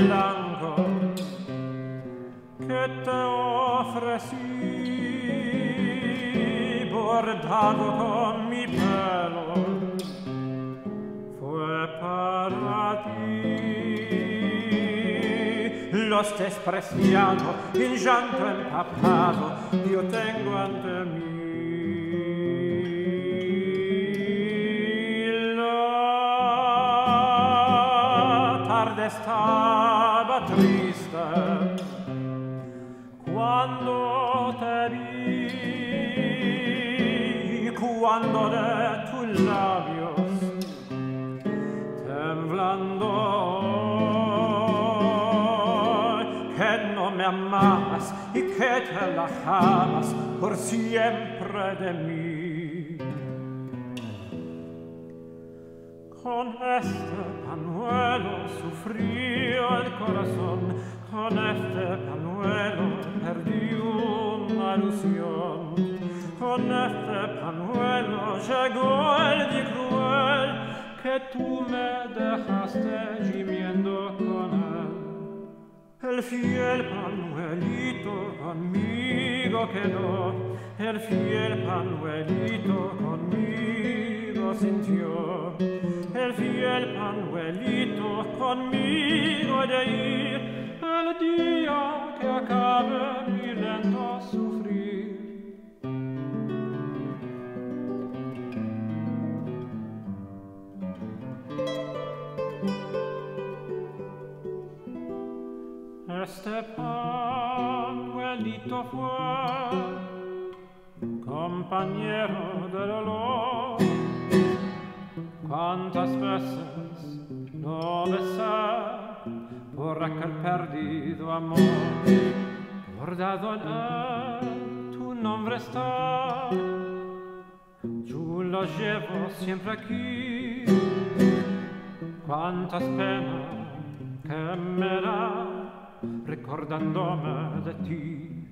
blanco que te ofrecí, bordado con mi pelo, fue para ti. Lo has despreciado, en llanto empapado, yo tengo ante mí. Estaba triste cuando te vi, cuando de tus labios temblando que no me amabas y que te alejabas por siempre de mí. Con este pañuelo sufrió el corazón, con este pañuelo perdí una ilusión. Con este pañuelo llegó el día cruel que tú me dejaste gimiendo con él. El fiel pañuelito conmigo quedó, el fiel pañuelito conmigo sintió. El fiel pañuelito conmigo de ir, el día que acabe mi lento sufrir. Este pañuelito fue compañero de dolor. Cuántas veces lo besé por aquel perdido amor, bordado en él tu nombre está, yo lo llevo siempre aquí. Cuántas penas que me da recordándome de ti.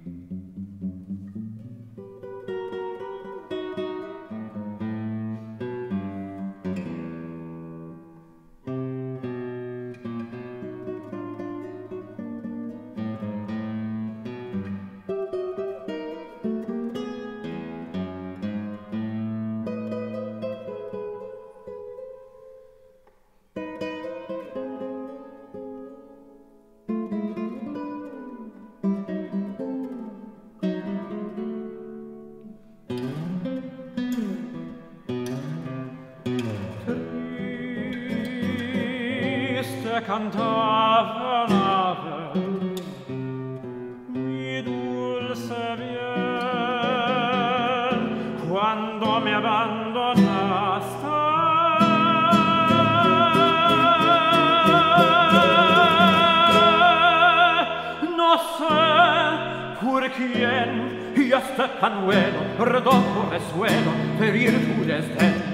Cantava un'ave, mi dulce bien, quando mi abbandonaste. No sé por quién, y este pañuelo, redondo resuelo, ferir tu desdén.